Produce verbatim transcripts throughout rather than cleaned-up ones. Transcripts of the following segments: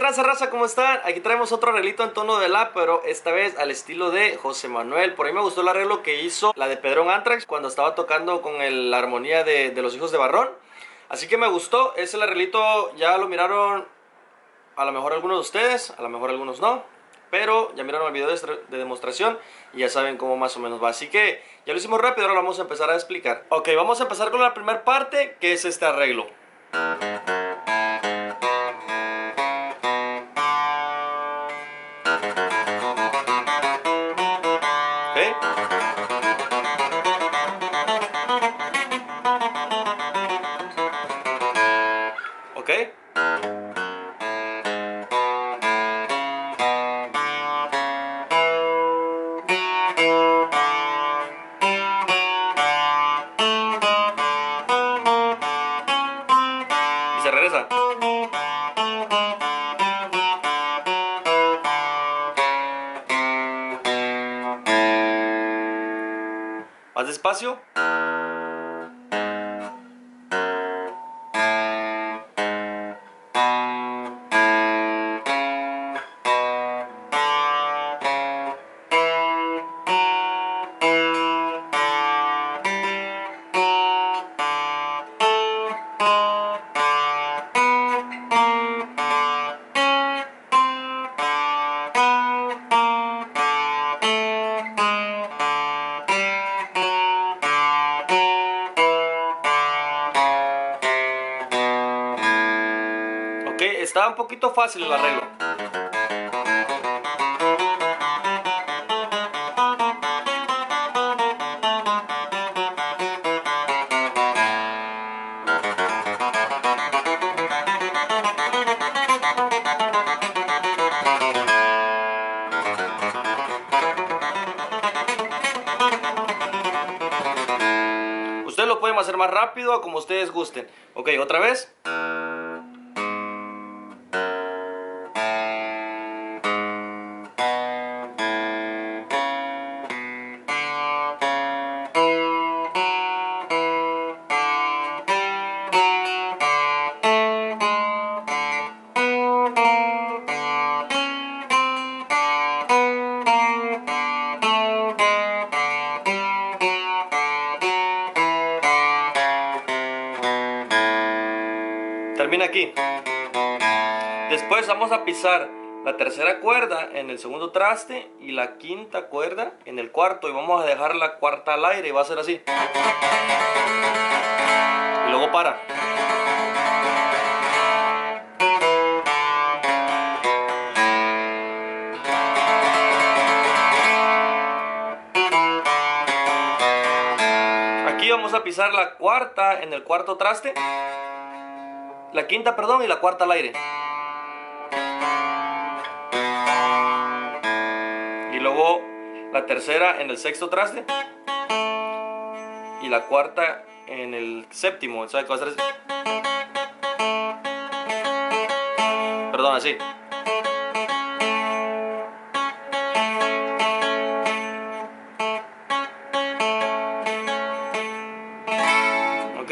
tranza raza? ¿Cómo están? Aquí traemos otro arreglito en tono de la, pero esta vez al estilo de José Manuel. Por ahí me gustó el arreglo que hizo la de Pedrón Anthrax cuando estaba tocando con el, la armonía de, de Los Hijos de Barrón. Así que me gustó, ese arreglito ya lo miraron a lo mejor algunos de ustedes, a lo mejor algunos no. Pero ya miraron el video de, de demostración y ya saben cómo más o menos va. Así que ya lo hicimos rápido, ahora lo vamos a empezar a explicar. Ok, vamos a empezar con la primera parte, que es este arreglo. ¿Okay? ¿Ok? Y se regresa. Más despacio. Ok, estaba un poquito fácil el arreglo. Ustedes lo pueden hacer más rápido, como ustedes gusten. Ok, otra vez. Termina aquí. Después vamos a pisar la tercera cuerda en el segundo traste y la quinta cuerda en el cuarto, y vamos a dejar la cuarta al aire y va a ser así. Y luego para. Aquí vamos a pisar la cuarta en el cuarto traste, la quinta, perdón, y la cuarta al aire. Y luego la tercera en el sexto traste y la cuarta en el séptimo. ¿Sabes qué va a ser así? Perdón, así. ¿Ok?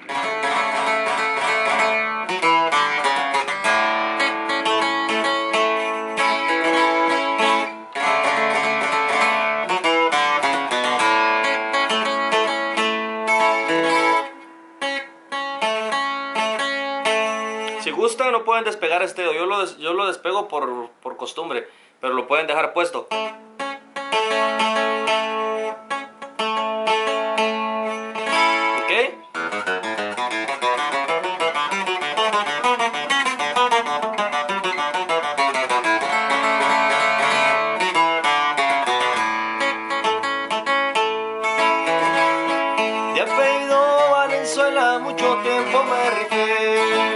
Si gustan, no pueden despegar este dedo. Yo lo, des yo lo despego por, por costumbre, pero lo pueden dejar puesto. ¿Ok? De apellido Valenzuela, mucho tiempo me rifé.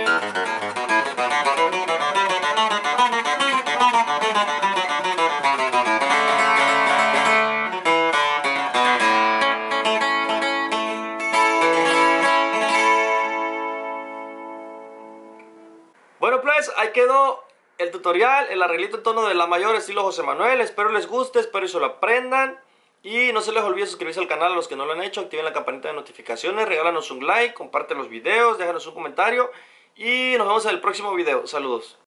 Bueno, pues ahí quedó el tutorial, el arreglito en tono de la mayor estilo José Manuel. Espero les guste, espero y se lo aprendan. Y no se les olvide suscribirse al canal a los que no lo han hecho. Activen la campanita de notificaciones, regálanos un like, comparte los videos, déjanos un comentario. Y nos vemos en el próximo video. Saludos.